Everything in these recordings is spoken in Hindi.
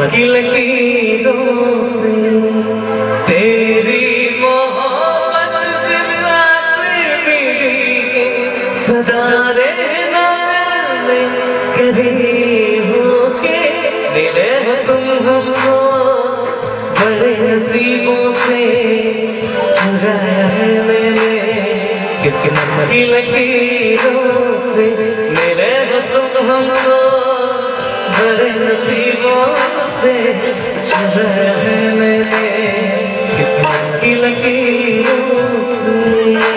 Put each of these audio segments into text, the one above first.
की लकीरों से तेरी मोहब्बत से सांसें मिली सदा रहना में करीब होके मिले हो तुम हमको बड़े नसीबों से चुराया है मैंने किस्मत की लकीरों से मिले हो तुम हमको बड़े नसीबों से चुराया है मैंने किस्मत की लकीरों से।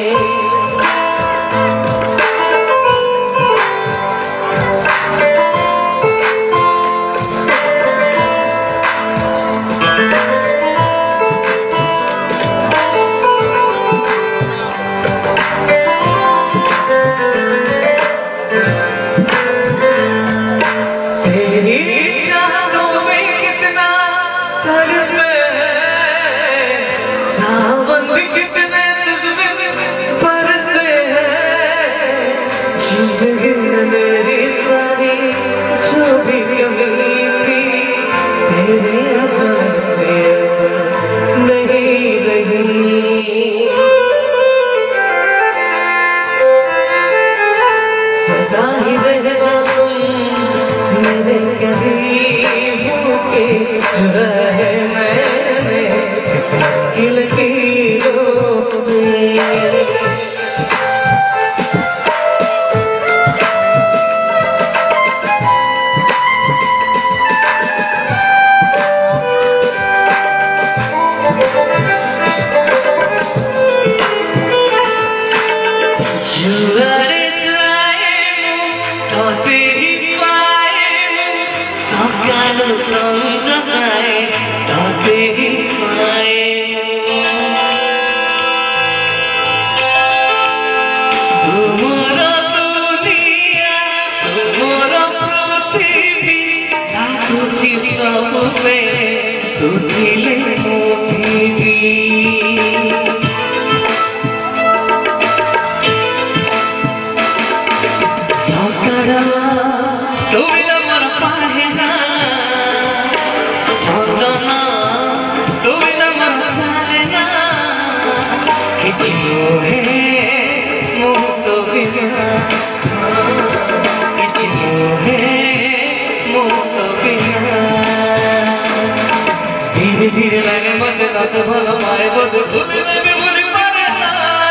धीरे लगे मन तक भल पाए बोध भूमि लगे बुरी पारे ना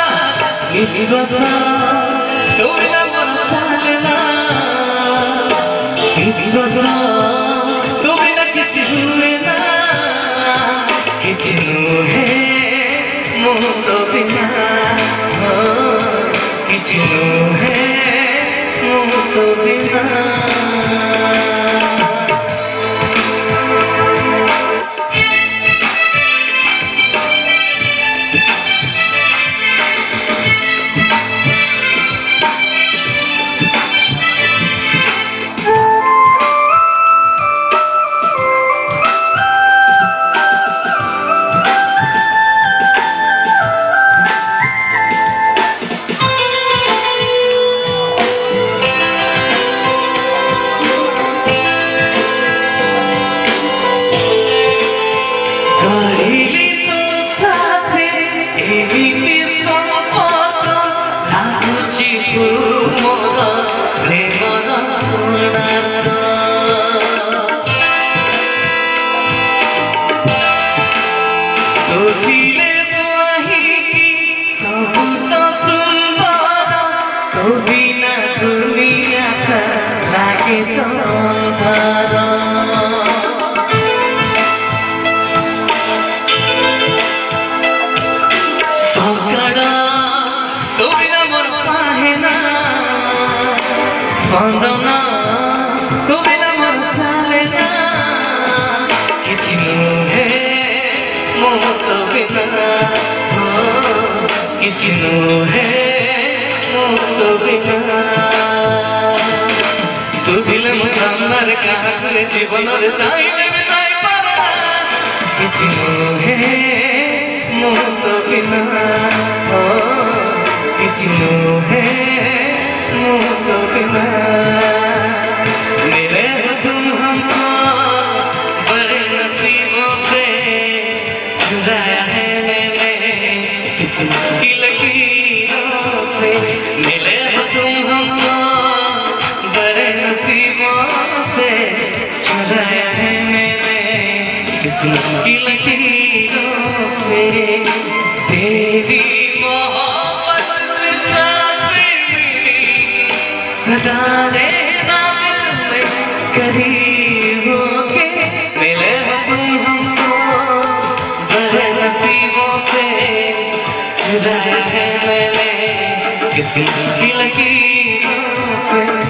विश्वास तोरे ना मन चालना विश्वास तोरे ना किसी हुए ना किसी है मोह तो बिना किसी है मोह तो बिना। जीवन चाहिए बिताई पारा किसी है मोह तो बिना किसी है मोह तो बिना मिले तुम हमको चुराया है मैंने किस्मत की लकीरों से। मिले हो तुम हमको बड़े नसीबों से, चुराया है मैंने किस्मत की लकीरों से। तेरी मोहब्बत जिंदा से मिली सजाने ना दिल में करीब होके। मिले हो तुम हमको बड़े नसीबों से, चुराया है मैंने किस्मत की लकीरों से।